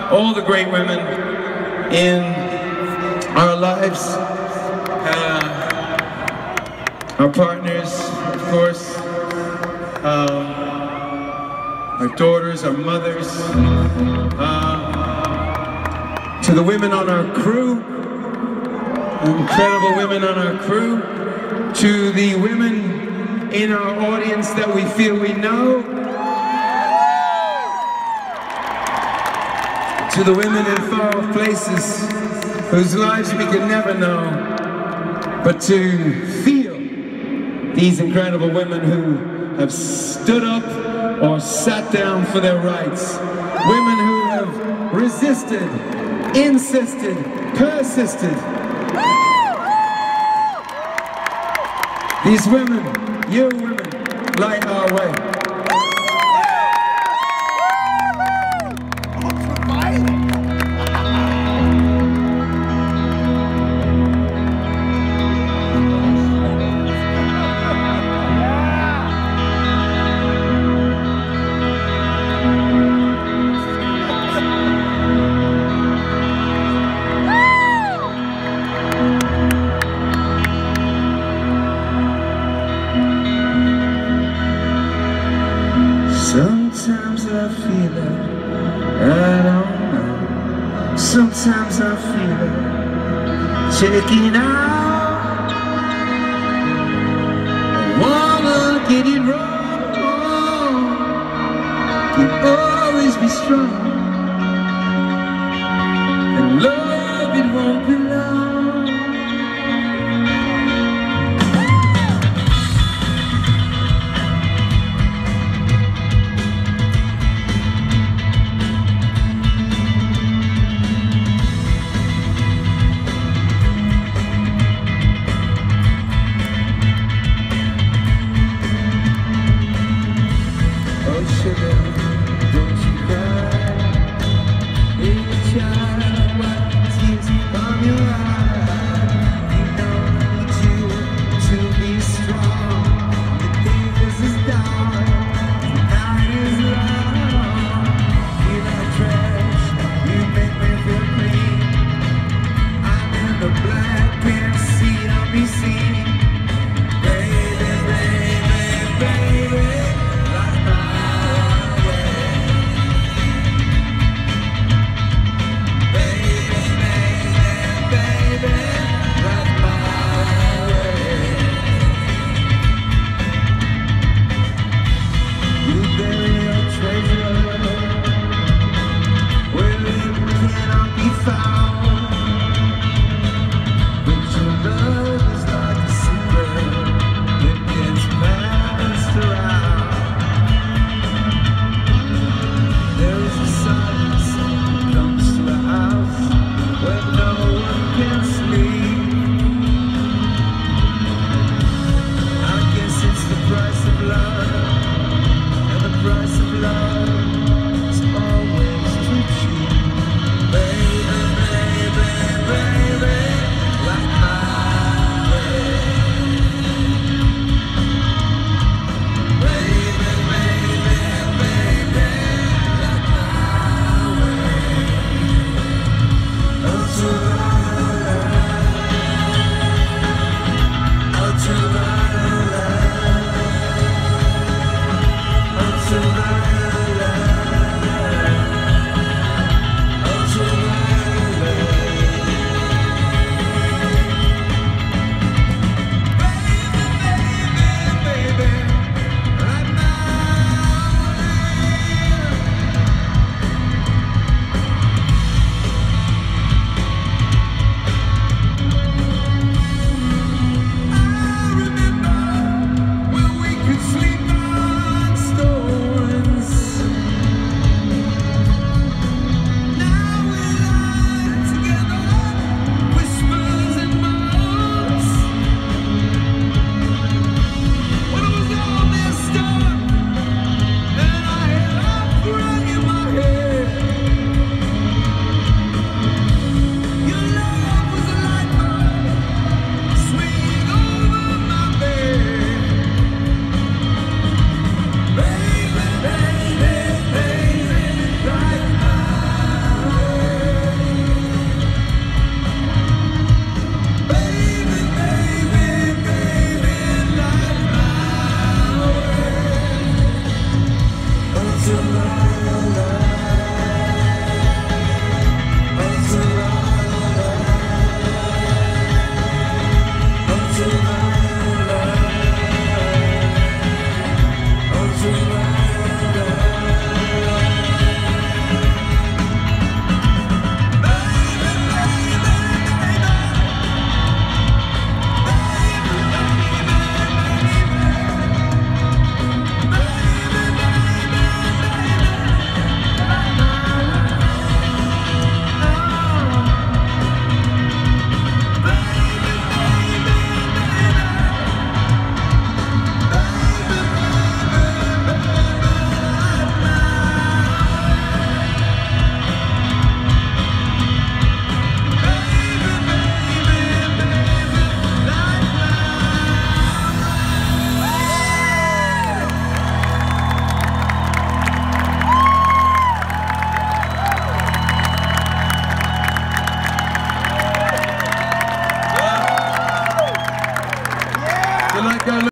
all the great women in our lives, our partners, of course, our daughters, our mothers, to the women on our crew, incredible women on our crew, to the women in our audience that we feel we know, to the women in far-off places whose lives we can never know, but to feel these incredible women who have stood up or sat down for their rights, women who have resisted, insisted, persisted. These women, you women, light our way. Sometimes I feel it, I don't know. Sometimes I feel it, checking out. I wanna get it wrong, can always be strong, and love it won't be long. Don't you cry. You like that?